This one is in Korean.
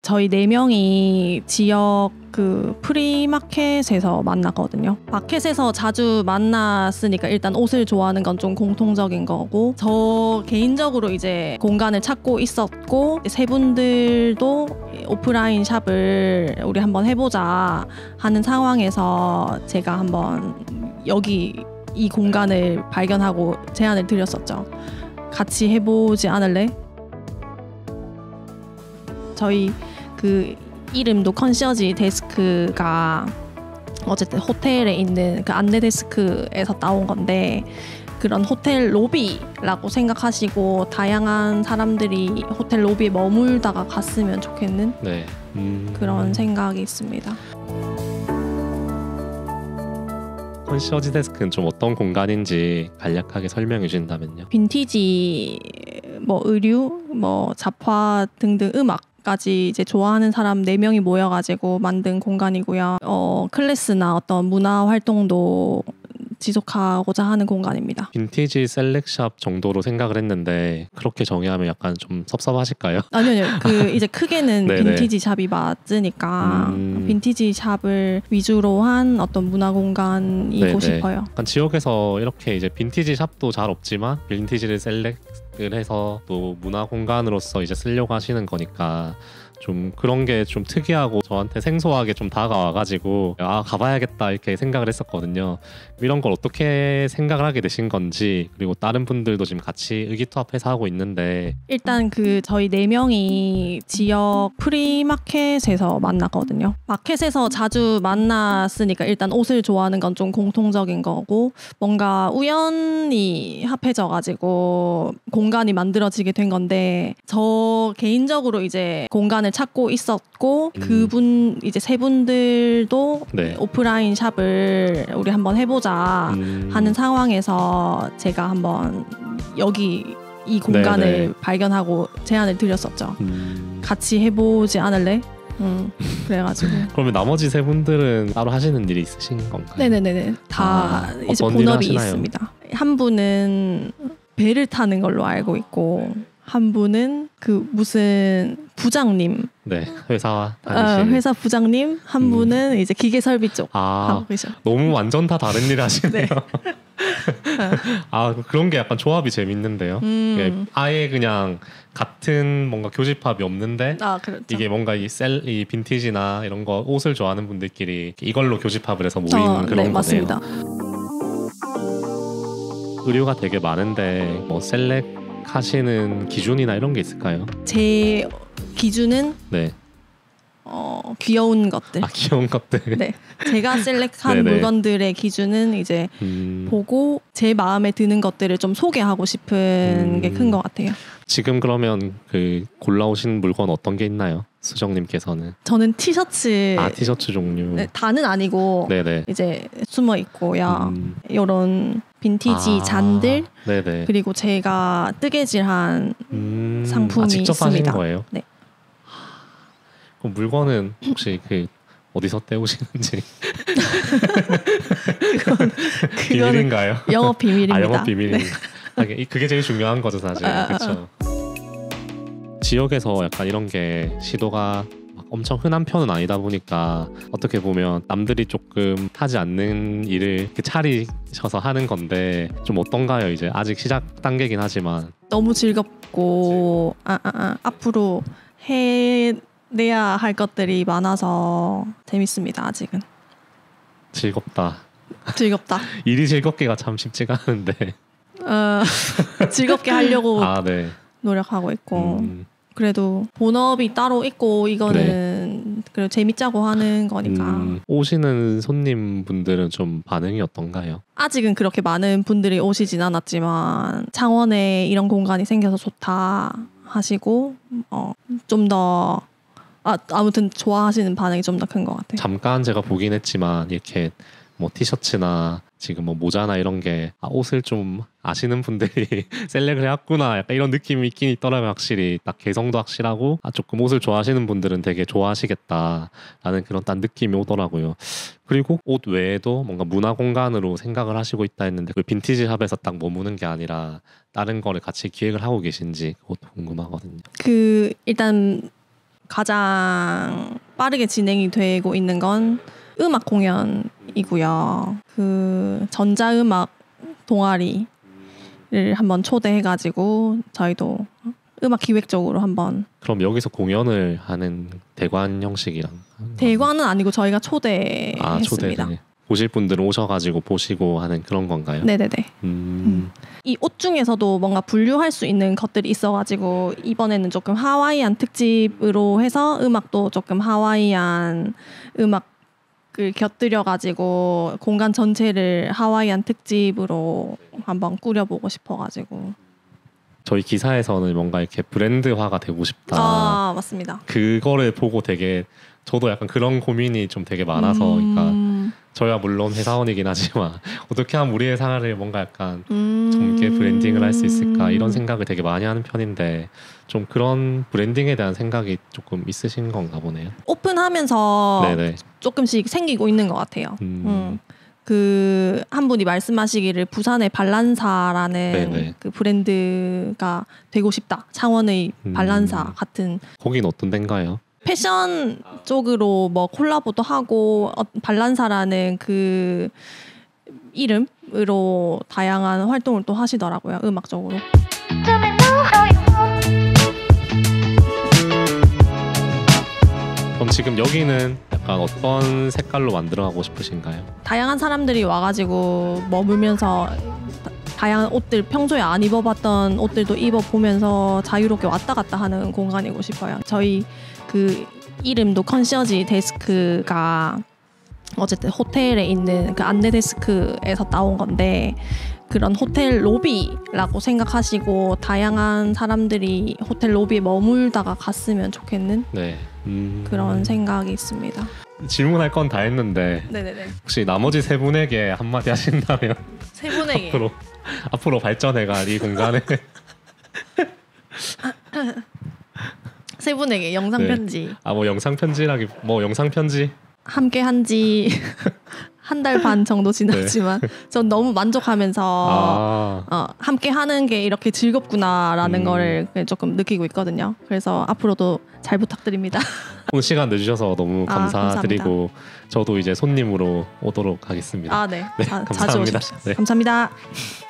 저희 4명이 지역 그 프리마켓에서 만나거든요. 마켓에서 자주 만났으니까 일단 옷을 좋아하는 건 좀 공통적인 거고, 저 개인적으로 이제 공간을 찾고 있었고, 세 분들도 오프라인 샵을 우리 한번 해보자 하는 상황에서 제가 한번 여기 이 공간을 발견하고 제안을 드렸었죠. 같이 해보지 않을래? 저희 그 이름도 컨시어지 데스크가 어쨌든 호텔에 있는 그 안내 데스크에서 따온 건데, 그런 호텔 로비라고 생각하시고 다양한 사람들이 호텔 로비에 머물다가 갔으면 좋겠는 그런 생각이 있습니다. 컨시어지 데스크는 좀 어떤 공간인지 간략하게 설명해 주신다면요. 빈티지, 뭐 의류, 뭐 잡화 등등 음악까지 이제 좋아하는 사람 4명이 모여가지고 만든 공간이고요. 클래스나 어떤 문화 활동도 지속하고자 하는 공간입니다. 빈티지 셀렉샵 정도로 생각을 했는데 그렇게 정의하면 약간 좀 섭섭하실까요? 아니요. 그 이제 크게는 빈티지 샵이 맞으니까 빈티지 샵을 위주로 한 어떤 문화 공간이고 싶어요. 약간 지역에서 이렇게 이제 빈티지 샵도 잘 없지만 빈티지를 셀렉을 해서 또 문화 공간으로서 이제 쓰려고 하시는 거니까 좀 그런 게 좀 특이하고 저한테 생소하게 좀 다가와가지고 가봐야겠다 이렇게 생각을 했었거든요. 이런 걸 어떻게 생각을 하게 되신 건지, 그리고 다른 분들도 지금 같이 의기투합해서 하고 있는데, 일단 그 저희 4명이 지역 프리마켓에서 만나거든요. 마켓에서 자주 만났으니까 일단 옷을 좋아하는 건 좀 공통적인 거고, 뭔가 우연히 합해져가지고 공간이 만들어지게 된 건데, 저 개인적으로 이제 공간을 찾고 있었고 그분 이제 세 분들도 오프라인 샵을 우리 한번 해보자 하는 상황에서 제가 한번 여기 이 공간을 발견하고 제안을 드렸었죠. 같이 해보지 않을래? 그래가지고 그러면 나머지 세 분들은 따로 하시는 일이 있으신 건가요? 네네네. 다 이제 본업이 있습니다. 한 분은 배를 타는 걸로 알고 있고, 한 분은 그 무슨 부장님, 회사 다니시는 회사 부장님, 한 분은 이제 기계 설비 쪽 하고 계셔. 너무 완전 다 다른 일 하시네요. 그런 게 약간 조합이 재밌는데요. 아예 그냥 같은 뭔가 교집합이 없는데 그렇죠. 이게 뭔가 이 빈티지나 이런 거 옷을 좋아하는 분들끼리 이걸로 교집합을 해서 모이는 그런 거네요. 맞습니다. 의류가 되게 많은데 뭐 셀렉 하시는 기준이나 이런 게 있을까요? 제 기준은 귀여운 것들. 귀여운 것들. 네, 제가 셀렉한 물건들의 기준은 이제 보고 제 마음에 드는 것들을 좀 소개하고 싶은 게 큰 것 같아요. 지금 그러면 그 골라오신 물건 어떤 게 있나요? 수정님께서는? 저는 티셔츠. 티셔츠 종류. 다는 아니고 이제 숨어 있고요. 이런 빈티지 잔들, 그리고 제가 뜨개질한 상품이 직접 있습니다. 하신 거예요? 네. 그럼 물건은 혹시 그 어디서 떼오시는지? 그건 비밀인가요? 영업 비밀입니다. 영업 비밀입니다. 그게 제일 중요한 거죠, 사실. 그렇죠. 지역에서 약간 이런 게 시도가 엄청 흔한 편은 아니다 보니까 어떻게 보면 남들이 조금 하지 않는 일을 이렇게 차리셔서 하는 건데 좀 어떤가요? 이제 아직 시작 단계긴 하지만 너무 즐겁고 앞으로 해내야 할 것들이 많아서 재밌습니다. 아직은 즐겁다. 일이 즐겁기가 참 쉽지가 않은데 즐겁게 하려고 노력하고 있고 그래도 본업이 따로 있고 이거는 그래도 재밌자고 하는 거니까. 오시는 손님분들은 좀 반응이 어떤가요? 아직은 그렇게 많은 분들이 오시진 않았지만 창원에 이런 공간이 생겨서 좋다 하시고 좀 더 아무튼 좋아하시는 반응이 좀 더 큰 것 같아요. 잠깐 제가 보긴 했지만 이렇게 뭐 티셔츠나 지금 뭐 모자나 이런 게 옷을 좀 아시는 분들이 셀렉을 해왔구나 약간 이런 느낌이 있긴 있더라고요. 확실히 딱 개성도 확실하고 조금 옷을 좋아하시는 분들은 되게 좋아하시겠다라는 그런 딱 느낌이 오더라고요. 그리고 옷 외에도 뭔가 문화 공간으로 생각을 하시고 있다 했는데 그 빈티지 샵에서 딱 머무는 게 아니라 다른 거를 같이 기획을 하고 계신지 그것도 궁금하거든요. 일단 가장 빠르게 진행이 되고 있는 건 음악 공연이고요. 그 전자음악 동아리를 한번 초대해가지고 저희도 음악 기획 쪽으로 한번. 그럼 여기서 공연을 하는 대관 형식이랑 대관은 아니고 저희가 초대했습니다. 초대. 보실 분들은 오셔가지고 보시고 하는 그런 건가요? 네네네. 이 옷 중에서도 뭔가 분류할 수 있는 것들이 있어가지고 이번에는 조금 하와이안 특집으로 해서 음악도 조금 하와이안 음악을 곁들여가지고 공간 전체를 하와이안 특집으로 한번 꾸려보고 싶어가지고. 저희 기사에서는 뭔가 이렇게 브랜드화가 되고 싶다. 아, 맞습니다. 그거를 보고 되게 저도 약간 그런 고민이 좀 되게 많아서 그러니까 저희가 물론 회사원이긴 하지만 어떻게 하면 우리 회사를 뭔가 약간 젊게 브랜딩을 할 수 있을까 이런 생각을 되게 많이 하는 편인데 좀 그런 브랜딩에 대한 생각이 조금 있으신 건가 보네요. 오픈하면서 네네. 조금씩 생기고 있는 것 같아요. 그 한 분이 말씀하시기를 부산의 발란사라는 네네. 그 브랜드가 되고 싶다. 창원의 발란사 같은. 거긴 어떤 데인가요? 패션 쪽으로 뭐 콜라보도 하고 발란사라는 그 이름으로 다양한 활동을 또 하시더라고요. 음악적으로. 그럼 지금 여기는 약간 어떤 색깔로 만들어가고 싶으신가요? 다양한 사람들이 와가지고 머물면서 다양한 옷들, 평소에 안 입어봤던 옷들도 입어보면서 자유롭게 왔다 갔다 하는 공간이고 싶어요. 저희 그 이름도 컨시어지 데스크가 어쨌든 호텔에 있는 그 안내 데스크에서 따온 건데 그런 호텔 로비라고 생각하시고 다양한 사람들이 호텔 로비에 머물다가 갔으면 좋겠는 네. 그런 생각이 있습니다. 질문할 건 다 했는데 네네네. 혹시 나머지 세 분에게 한마디 하신다면 세 분에게 앞으로 발전해갈 이 공간에 세 분에게 영상 네. 편지. 뭐 영상 편지라기 뭐 영상 편지 함께 한지 한 달 반 정도 지났지만 전 너무 만족하면서 함께 하는 게 이렇게 즐겁구나라는 거를 조금 느끼고 있거든요. 그래서 앞으로도 잘 부탁드립니다. 오늘 시간 내주셔서 너무 감사드리고 저도 이제 손님으로 오도록 하겠습니다. 네. 네, 자주 감사합니다. 오십시오. 네. 감사합니다.